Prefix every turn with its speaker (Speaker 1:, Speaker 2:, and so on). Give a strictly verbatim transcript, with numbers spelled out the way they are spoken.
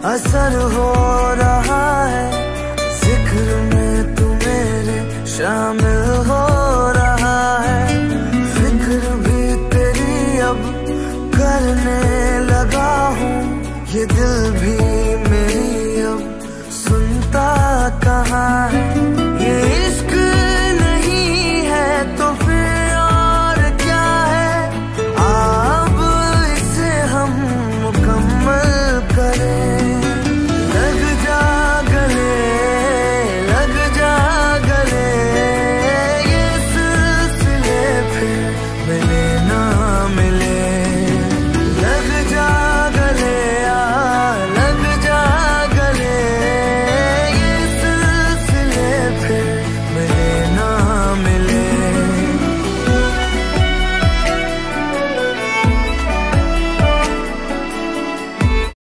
Speaker 1: असर हो रहा है, जिक्र में तू मेरे शामिल हो रहा है। फिक्र भी तेरी अब करने लगा हूँ, ये दिल भी मेरी अब सुनता कहाँ है।